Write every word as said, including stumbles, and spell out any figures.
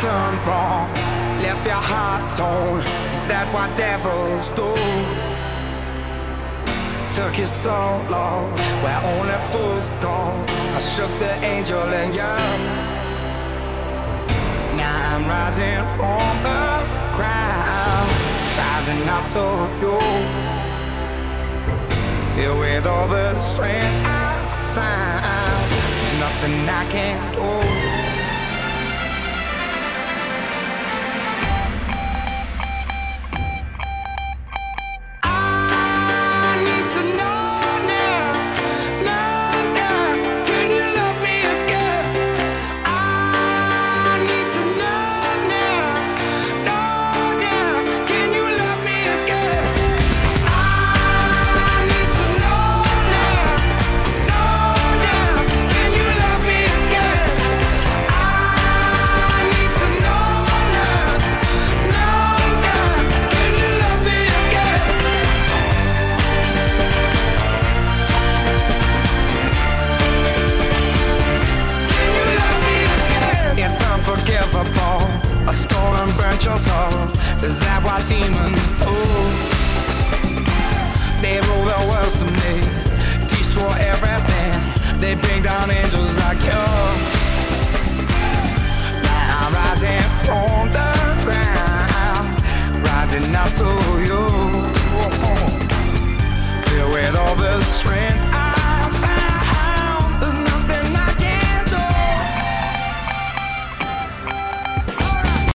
done wrong, left your heart torn. Is that what devils do? Took you so long, where only fools go. I shook the angel in you. Now I'm rising from the ground, rising up to you. Filled with all the strength I found, there's nothing I can't do. I stole and burnt your soul. Is that what demons do? They rule the world to me, destroy everything. They bring down angels like you. Now I'm rising